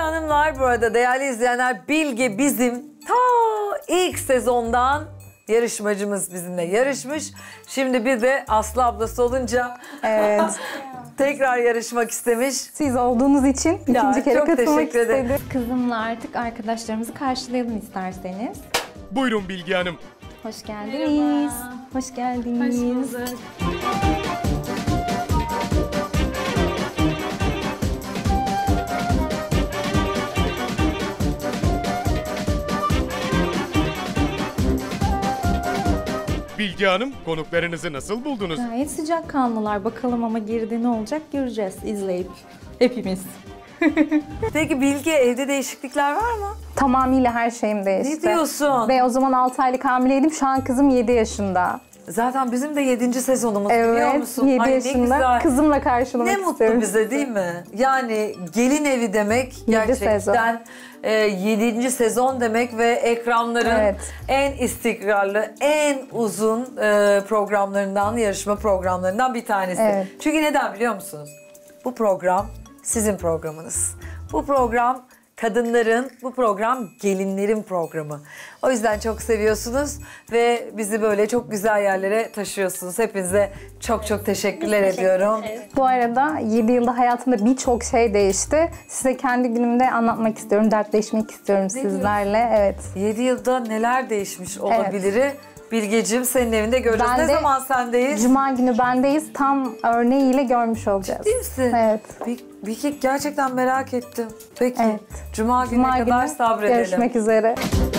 hanımlar, bu arada değerli izleyenler, Bilge bizim ta ilk sezondan yarışmacımız, bizimle yarışmış. Şimdi bir de Aslı ablası olunca Evet. tekrar yarışmak istemiş. Siz olduğunuz için ikinci kere çok katılmak teşekkür ederim. istedim. Kızımla artık arkadaşlarımızı karşılayalım isterseniz. Buyurun Bilge Hanım. Hoş geldiniz. Hoş geldiniz. Bilge Hanım, konuklarınızı nasıl buldunuz? Gayet sıcakkanlılar. Bakalım ama geride ne olacak göreceğiz izleyip. Hepimiz. Peki Bilge, evde değişiklikler var mı? Tamamıyla her şeyim değişti. Ne diyorsun? Ve o zaman 6 aylık hamileydim. Şu an kızım 7 yaşında. Zaten bizim de 7. sezonumuz, biliyor Evet, musun? 7 Ay, ne yaşında güzel. kızımla karşılamak Ne mutlu istiyorum. bize, değil mi? Yani gelin evi demek gerçekten sezon. 7. sezon demek ve ekranların Evet. en istikrarlı, en uzun programlarından, yarışma programlarından bir tanesi. Evet. Çünkü neden biliyor musunuz? Bu program sizin programınız. Bu program kadınların, bu program gelinlerin programı. O yüzden çok seviyorsunuz ve bizi böyle çok güzel yerlere taşıyorsunuz. Hepinize çok çok teşekkürler ediyorum. Bu arada 7 yılda hayatımda birçok şey değişti. Size kendi günümde anlatmak istiyorum, dertleşmek istiyorum sizlerle. Evet. 7 yılda neler değişmiş olabilir? Bilgeciğim, senin evinde göreceğiz. Ben Ne de zaman sendeyiz? Cuma günü bendeyiz. Tam örneğiyle görmüş olacağız. Değil misin? Evet. Bilgi, gerçekten merak ettim. Peki. Evet. Cuma gününe kadar sabredelim. görüşmek üzere.